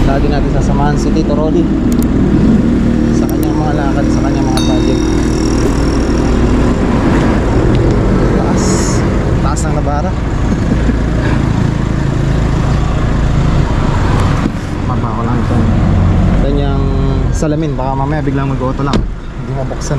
Lagi natin sasamahan si Tito Rolly sa kanyang mga lakad, sa kanyang mga project. Taas ng Navara. Baba ko lang ito kanyang salamin, baka mamaya biglang mag-auto lang, hindi mabuksan.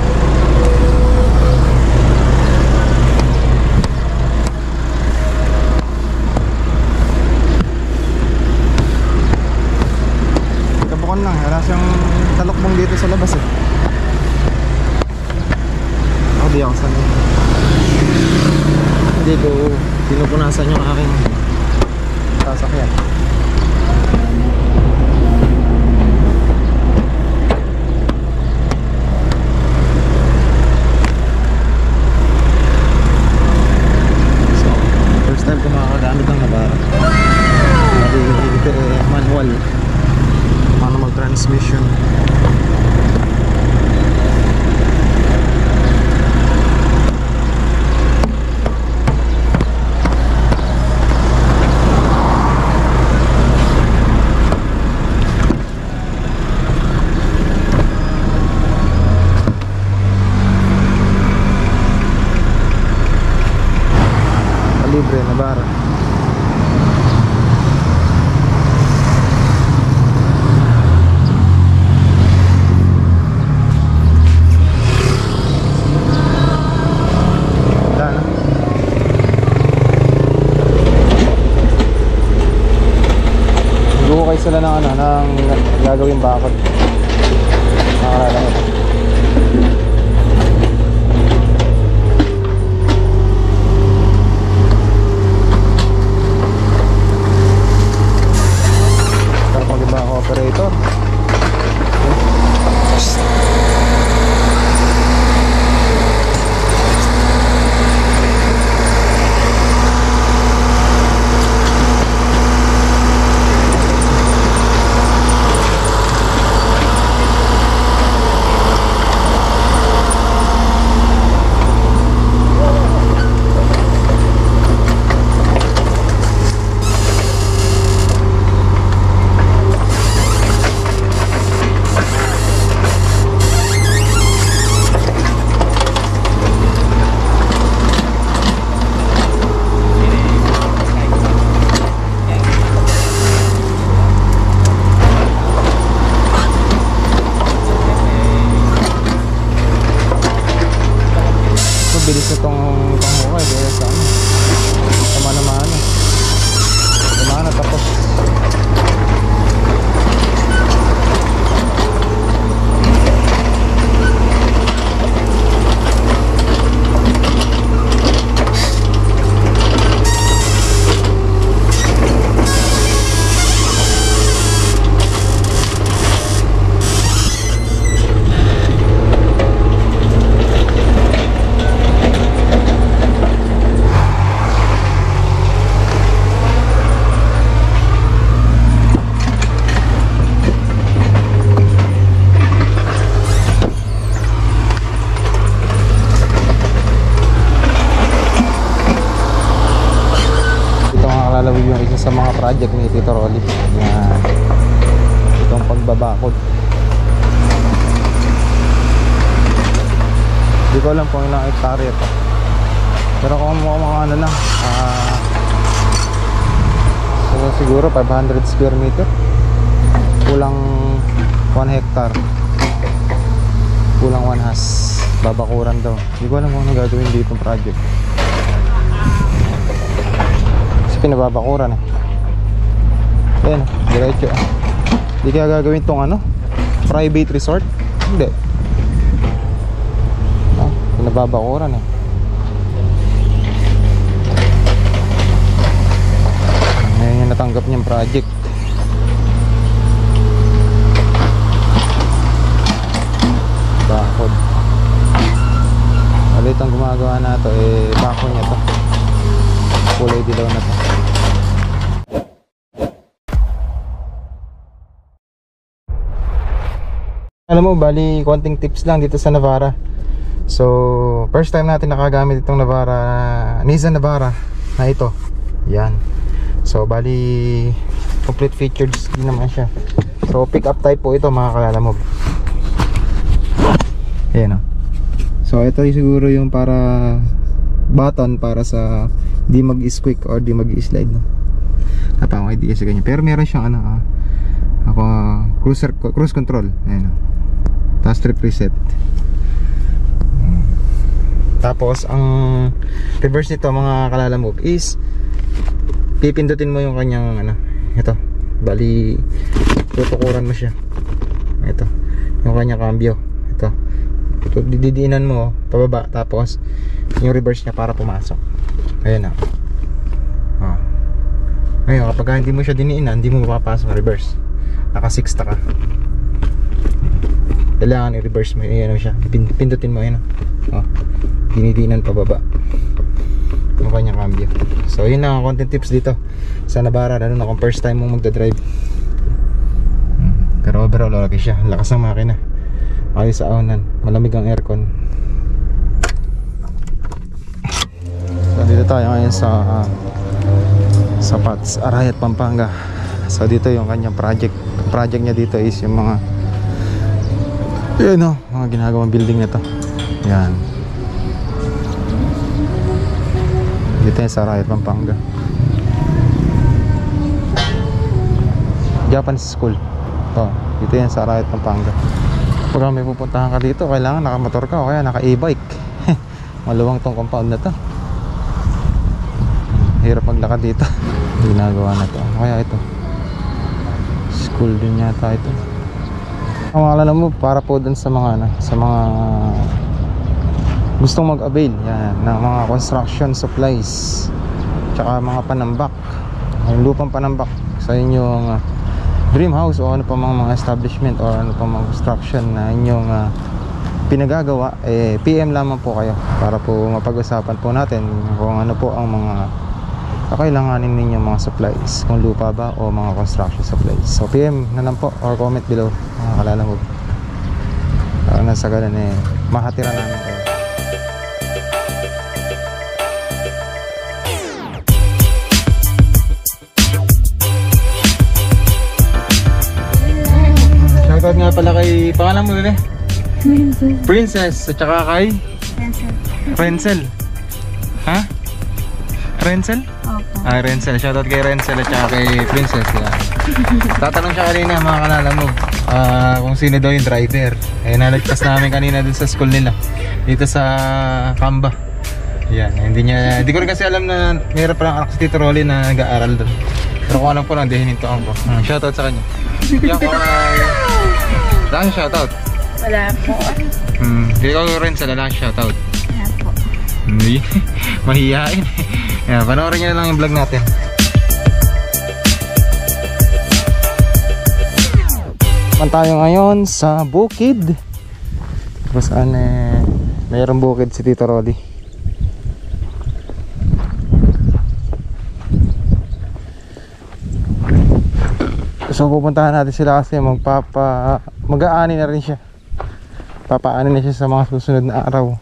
Kabukan lang, wala siyang talokbong dito sa labas eh. Ako di ako sanay. Hindi ko pinupunasan yung aking sasakyan. So, first time ko makakagamit ng Navara. Manual transmission. Libre Navara. Nagbuhukay sila ng ng gagawing bakod. Nakalala ko. Operator. Bilis na itong panghukay kaya sa ano, mana tapos lalawig yung isa sa mga project ni Tito Rolly na itong pagbabakod. Hindi ko alam kung ilang hektarya ito, pero kung mga ano lang so siguro 500 square meter, kulang 1 hectare, kulang 1 has babakuran daw. Hindi ko alam kung ano gagawin dito yung project. Pinababakuran eh. Ayan, diretso. Hindi kaya gagawin tong ano, private resort? Hindi. Pinababakuran eh. Ngayon yung natanggap niyang project. Bakod. Ulit ang gumagawa na to eh, bakod niya to. Kulay dilaw na to. Alam mo, bali konting tips lang dito sa Navara. So, first time natin nakagamit itong Navara, Nissan Navara na ito. Yan. So, bali complete features din naman siya. So pick up type po ito mga kalalamob. Ayan o. So ito siguro yung para button para sa di mag-squeak or di mag-slide, no? Napang idea sa ganyan. Pero meron siyang ano, cruise control. Ayan o. Tapos trip reset. Tapos ang reverse nito mga kalalamob is pipindutin mo yung kanyang ano, ito. Bali tutukuran mo siya. Ito. Yung kanyang cambio. Ito. Didiinan mo pababa, tapos yung reverse niya para pumasok. Ayan na. Ngayon kapag hindi mo siya diniinan, hindi mo mapapasok ang reverse. Naka 6 ka. Kailangan i-reverse mo. Ayan siya. Pindutin mo. Ayan. Dinidiinan pababa yung kanyang cambio. So yun lang ang content tips dito sa Navara, lalo na kung first time mo magdadrive. Pero overall okay siya. Lakas ng makina. Ayos sa ahonan. Malamig ang aircon. So dito tayo ngayon sa Pats, Arayat, Pampanga. So dito yung kanyang project niya dito is yung mga mga ginagawang building na to. Yan. Dito yung sa Arayat, Pampanga. Japanese school. Dito yan sa Arayat, Pampanga. Pag may pupuntahan ka dito, kailangan nakamotor ka o kaya naka e-bike. Maluwang tong compound na to. Hirap maglakad dito. Ginagawa na to. Kaya ito, school din yata ito. Ang mga mo para po dun sa mga sa mga gustong mag-avail yan ng mga construction supplies tsaka mga panambak, yung lupang panambak sa inyong dream house o ano pa mga establishment o ano pa mga construction na inyong pinagagawa, PM lamang po kayo para po mapag-usapan po natin kung ano po ang mga kakailanganin ninyo mga supplies, kung lupa ba o mga construction supplies. So PM na lang po or comment below mga kalalamob para nasa ganun mahatira namin kayo. Shoutout nga pala kay, pangalan mo rin Princess, at saka kay Renzel. Ha? Renzel? Opo. Renzel. Shoutout kay Renzel at saka kay Princess. Tatanong siya kanina mga kalala mo kung sino daw yung driver. Nalagpas namin kanina dun sa school nila dito sa Kamba. Yan, hindi ko rin kasi alam na mayroon palang anak si Tito Rolly na nag-aaral doon. Pero kung alam ko lang, hinintoan ko. Shoutout sa kanya. Yan ko ay saan shoutout? Wala po. Hindi ko rin sa lalang shoutout. Wala po. Hindi. Mahihain. Yan, panoorin nyo na lang yung vlog natin. Man tayo ngayon sa bukid. Kung saan mayroong bukid si Tito Rolly. So pupuntahan natin sila kasi mag-aani na rin siya. Papaani na siya sa mga susunod na araw.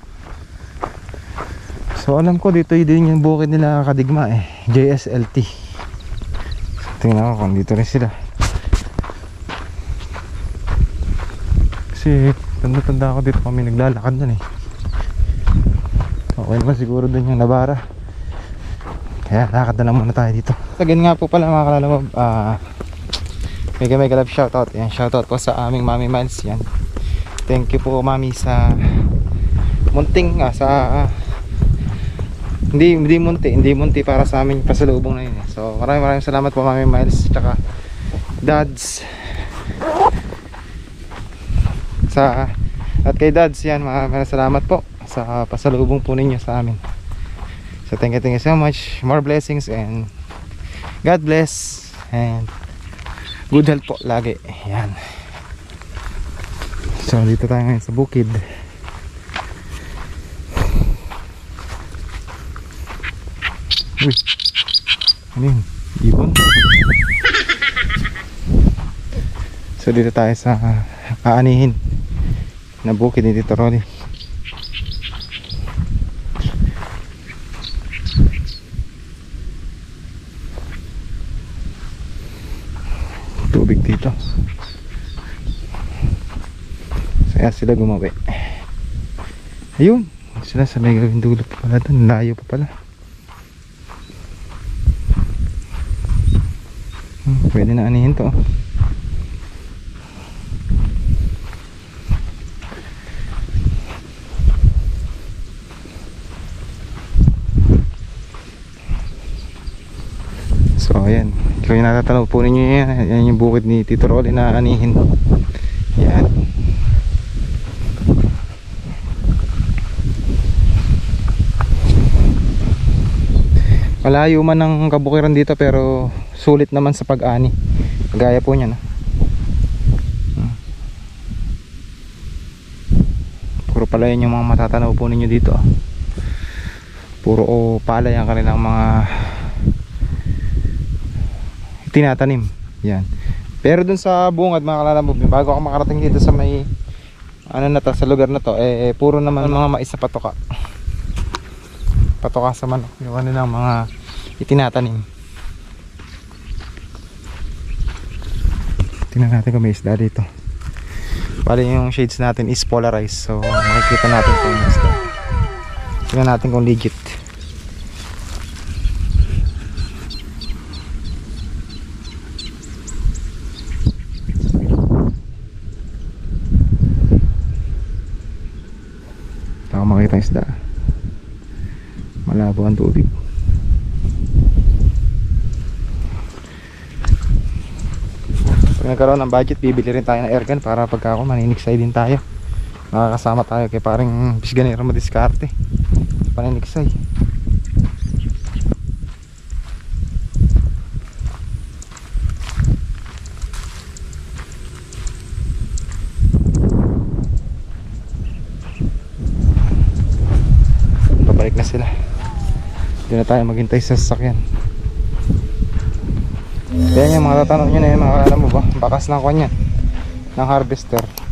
So alam ko dito din yung bukid nila Kadigma JSLT. Tingnan ko kung dito rin sila. Kasi tanda-tanda ako dito kami naglalakad dun Okay naman siguro dun yung Navara. Kaya lakad na lang muna tayo dito. Again nga po pala mga kalalamob, mega love shoutout. Yan, shoutout po sa aming Mami Miles. Yan. Thank you po Mami sa munting hindi munti para sa amin pasalubong na yun. So maraming salamat po Mami Miles tsaka Dads at kay Dads. Yan, maraming salamat po sa pasalubong po ninyo sa amin. So thank you so much. More blessings and God bless and good health po lagi. Yan. So dito tayo ngayon sa bukid. Uy, ano yun? Ibon. So dito tayo sa aanihin na bukid ni Tito Rolly. tubig dito. Kaya sila gumawi. Ayun, sila sa may gawing dulo pa pala doon. Layo pa pala. Pwede na anihin to. So ayan, kung yung natatanaw po ninyo yan, yan yung bukid ni Tito Rolly na anihin. Yan. Malayo man ang kabukiran dito pero sulit naman sa pag-ani. Gaya po niya, no? Puro pala yan yung mga matatanaw po ninyo dito. Puro palay ang kanilang mga tinatanim. Yan. Pero dun sa bungad mga kalalambog, bago ako makarating dito sa may ano na to, sa lugar na to, puro naman mga mais na patoka. Patoka sa manok, yung kanilang mga itinatanim. Tingnan natin kung may isda dito. Bali yung shades natin is polarized, so makikita natin kung may isda. Tingnan natin kung legit. Baka makita isda. Malabo ang tubig. Pag nagkaroon ng budget, bibili rin tayo ng airgun para pagka ako maniniksay din tayo. Nakakasama tayo kay paring bisganero madiskarte. Paniniksay. Pabalik na sila. Hindi na tayo maghintay sa sasakyan. Yan yung mga tatanong nyo na yun, mga alam mo ba, bakas ng kanya ng harvester.